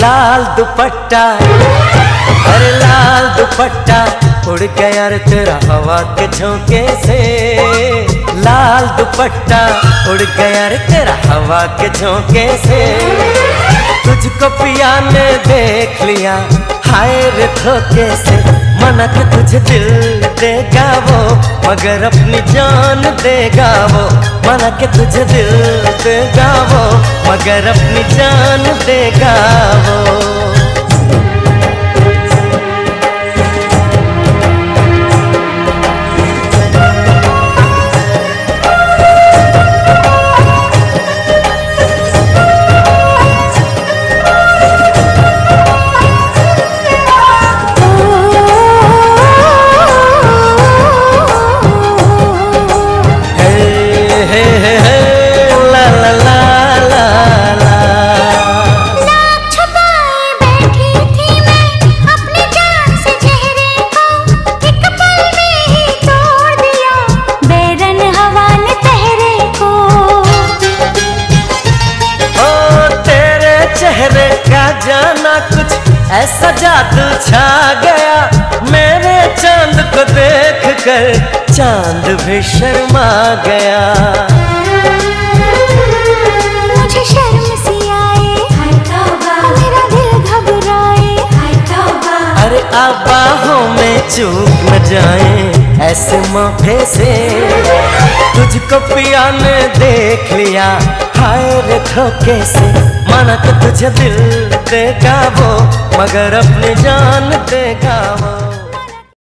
लाल दुपट्टा, अरे लाल दुपट्टा उड़ गया रे तेरा हवा के झोंके से। लाल दुपट्टा उड़ गया रे तेरा हवा के झोंके से। तुझको पिया ने देख लिया हाय रे धोखे से। मना के तुझे दिल देगा वो मगर अपनी जान देगा वो। मना के तुझे दिल देगा वो मगर अपनी जान देगा वो। चेहरे का जाना कुछ ऐसा जादू छा गया। मेरे चांद को देख कर चांद भी शर्मा गया। मुझे शर्म सी आए मेरा दिल घबराए। अरे आप बाहों में चूक न जाए ऐसे मौके से। तुझको पिया ने देख लिया हाय रे धोखे से। माना कि तुझे दिल देगा वो मगर अपनी जान देगा वो।